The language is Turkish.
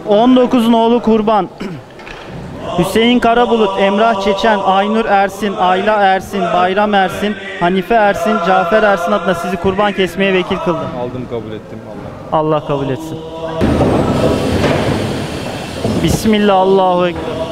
19 nolu kurban. Hüseyin Karabulut, Emrah Çeçen, Aynur Ersin, Ayla Ersin, Bayram Ersin, Hanife Ersin, Cafer Ersin adına sizi kurban kesmeye vekil kıldım. Aldım, kabul ettim. Allah kabul etsin. Bismillah, Allahu Ekber.